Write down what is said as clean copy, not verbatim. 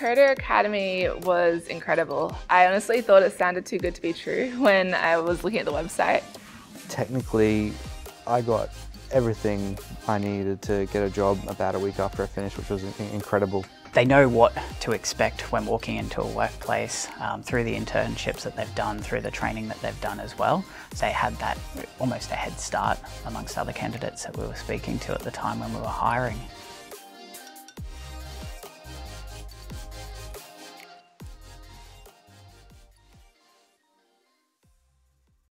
Coder Academy was incredible. I honestly thought it sounded too good to be true when I was looking at the website. Technically, I got everything I needed to get a job about a week after I finished, which was incredible. They know what to expect when walking into a workplace through the internships that they've done, through the training that they've done as well. So they had that almost a head start amongst other candidates that we were speaking to at the time when we were hiring.